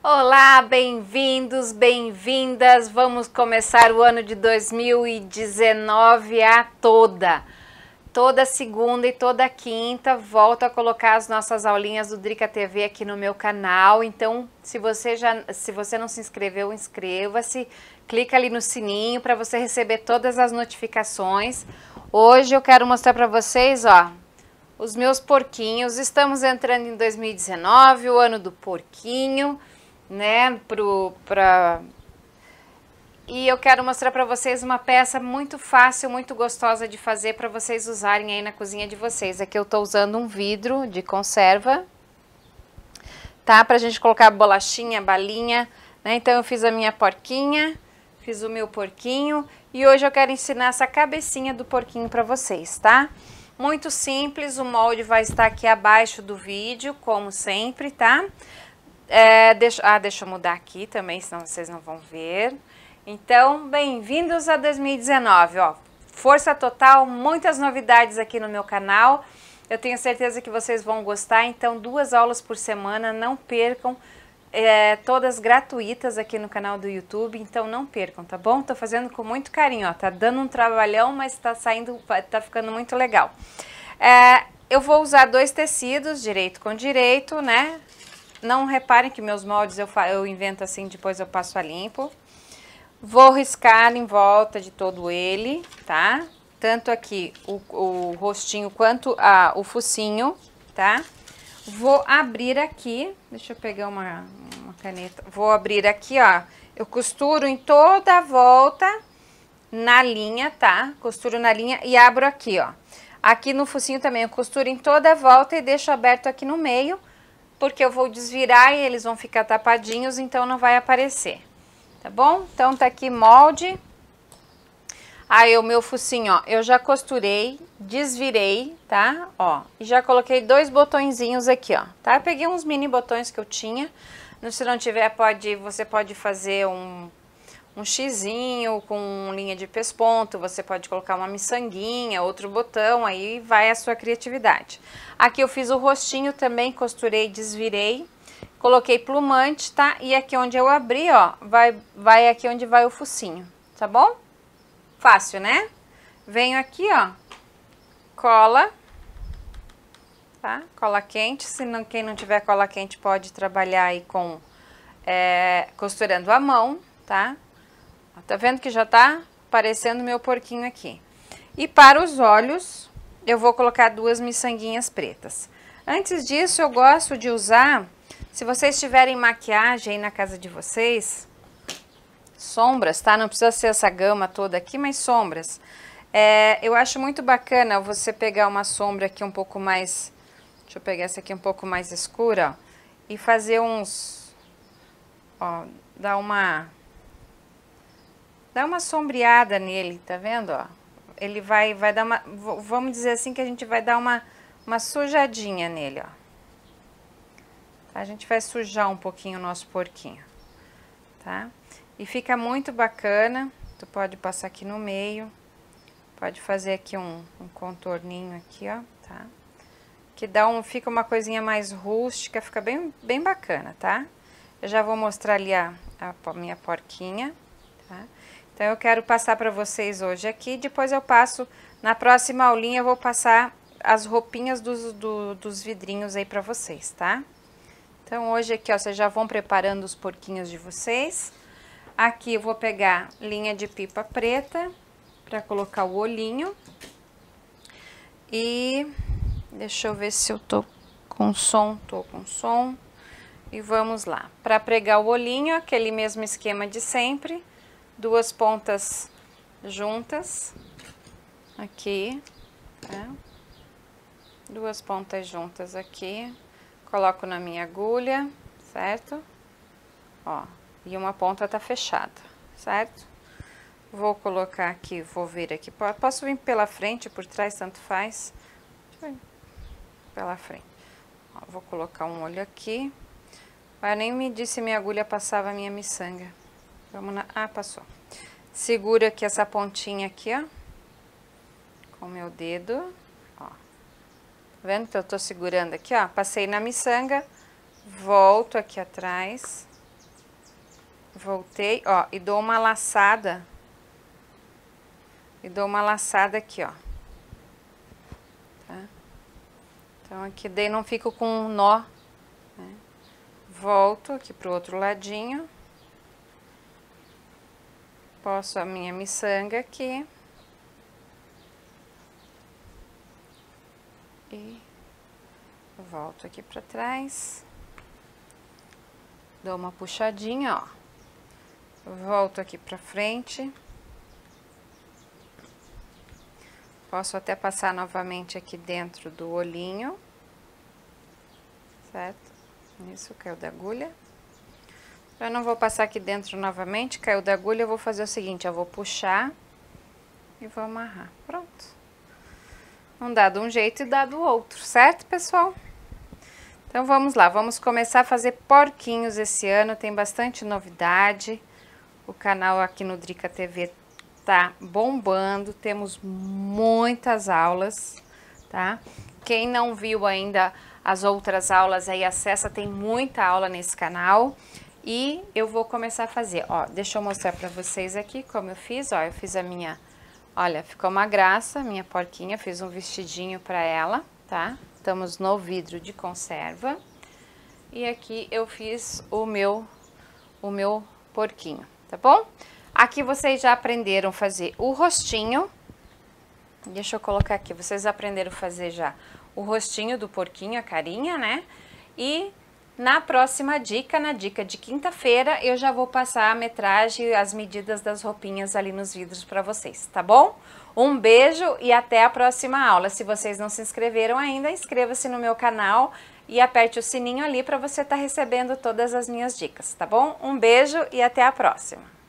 Olá, bem-vindos, bem-vindas. Vamos começar o ano de 2019 toda segunda e toda quinta. Volto a colocar as nossas aulinhas do Drica TV aqui no meu canal. Então, se você não se inscreveu, inscreva-se. Clica ali no sininho para você receber todas as notificações. Hoje eu quero mostrar para vocês, ó, os meus porquinhos. Estamos entrando em 2019, o ano do porquinho, né, e eu quero mostrar para vocês uma peça muito fácil, muito gostosa de fazer para vocês usarem aí na cozinha de vocês. Aqui eu tô usando um vidro de conserva, tá? Pra gente colocar bolachinha, balinha, né? Então eu fiz a minha porquinha, fiz o meu porquinho e hoje eu quero ensinar essa cabecinha do porquinho para vocês, tá? Muito simples, o molde vai estar aqui abaixo do vídeo, como sempre, tá? Deixa eu mudar aqui também, senão vocês não vão ver. Então, bem-vindos a 2019, ó. Força total, muitas novidades aqui no meu canal. Eu tenho certeza que vocês vão gostar, então 2 aulas por semana, não percam. Todas gratuitas aqui no canal do YouTube, então não percam, tá bom? Tô fazendo com muito carinho, ó. Tá dando um trabalhão, mas tá ficando muito legal. Eu vou usar 2 tecidos, direito com direito, né? Não reparem que meus moldes eu invento assim, depois eu passo a limpo. Vou riscar em volta de todo ele, tá? Tanto aqui o rostinho quanto o focinho, tá? Vou abrir aqui, deixa eu pegar uma caneta. Vou abrir aqui, ó. Eu costuro em toda a volta na linha, tá? Costuro na linha e abro aqui, ó. Aqui no focinho também eu costuro em toda a volta e deixo aberto aqui no meio, porque eu vou desvirar e eles vão ficar tapadinhos, então não vai aparecer, tá bom? Então tá aqui molde. Aí o meu focinho, ó, eu já costurei, desvirei, tá? Ó, e já coloquei 2 botõezinhos aqui, ó, tá? Eu peguei uns mini botões que eu tinha. Se não tiver, você pode fazer um xizinho com linha de pesponto, você pode colocar uma miçanguinha, outro botão, aí vai a sua criatividade. Aqui eu fiz o rostinho também, costurei, desvirei, coloquei plumante, tá? E aqui onde eu abri, ó, vai aqui onde vai o focinho, tá bom? Fácil, né? Venho aqui, ó, cola, tá? Cola quente, quem não tiver cola quente pode trabalhar aí com costurando a mão, tá? Tá vendo que já tá aparecendo meu porquinho aqui. E para os olhos, eu vou colocar 2 miçanguinhas pretas. Antes disso, eu gosto de usar, se vocês tiverem maquiagem aí na casa de vocês, sombras, tá? Não precisa ser essa gama toda aqui, mas sombras. Eu acho muito bacana você pegar uma sombra aqui um pouco mais, deixa eu pegar essa aqui um pouco mais escura, ó, e fazer uns, ó, dar uma sombreada nele, tá vendo, ó? Ele vai dar uma, vamos dizer assim que a gente vai dar uma sujadinha nele, ó. A gente vai sujar um pouquinho o nosso porquinho, tá? E fica muito bacana. Tu pode passar aqui no meio, pode fazer aqui um contorninho aqui, ó, tá? Que fica uma coisinha mais rústica, fica bem bacana, tá? Eu já vou mostrar ali a minha porquinha, tá? Então, eu quero passar para vocês hoje aqui, depois eu passo, na próxima aulinha eu vou passar as roupinhas dos vidrinhos aí para vocês, tá? Então, hoje aqui, ó, vocês já vão preparando os porquinhos de vocês. Aqui eu vou pegar linha de pipa preta para colocar o olhinho. E deixa eu ver se eu tô com som, E vamos lá. Para pregar o olhinho, aquele mesmo esquema de sempre. 2 pontas juntas, aqui, tá? 2 pontas juntas aqui, coloco na minha agulha, certo? Ó, e uma ponta tá fechada, certo? Vou colocar aqui, vou vir aqui, posso vir pela frente, por trás, tanto faz. Deixa eu ir pela frente. Ó, vou colocar um olho aqui. Eu nem me disse se minha agulha passava a minha miçanga. Vamos na... Ah, passou. Seguro aqui essa pontinha aqui, ó. Com o meu dedo, ó. Tá vendo que eu tô segurando aqui, ó? Passei na miçanga, volto aqui atrás, voltei, ó, e dou uma laçada. E dou uma laçada aqui, ó. Tá? Então, aqui daí não fico com um nó, né? Volto aqui pro outro ladinho. Posto a minha miçanga aqui. E volto aqui pra trás. Dou uma puxadinha, ó. Volto aqui pra frente. Posso até passar novamente aqui dentro do olhinho. Certo? Isso, caiu da agulha. Eu não vou passar aqui dentro novamente, caiu da agulha, eu vou fazer o seguinte, eu vou puxar e vou amarrar. Pronto. Um dá de um jeito e dá do outro, certo, pessoal? Então, vamos lá, vamos começar a fazer porquinhos esse ano, tem bastante novidade. O canal aqui no Drica TV tá bombando, temos muitas aulas, tá? Quem não viu ainda as outras aulas aí, acessa, tem muita aula nesse canal. E eu vou começar a fazer, ó, deixa eu mostrar pra vocês aqui como eu fiz, ó, eu fiz a minha, olha, ficou uma graça, minha porquinha, fiz um vestidinho pra ela, tá? Estamos no vidro de conserva. E aqui eu fiz o meu porquinho, tá bom? Aqui vocês já aprenderam a fazer o rostinho. Deixa eu colocar aqui, vocês aprenderam a fazer já o rostinho do porquinho, a carinha, né? E na próxima dica, na dica de quinta-feira, eu já vou passar a metragem, as medidas das roupinhas ali nos vidros para vocês, tá bom? Um beijo e até a próxima aula. Se vocês não se inscreveram ainda, inscreva-se no meu canal e aperte o sininho ali para você estar recebendo todas as minhas dicas, tá bom? Um beijo e até a próxima.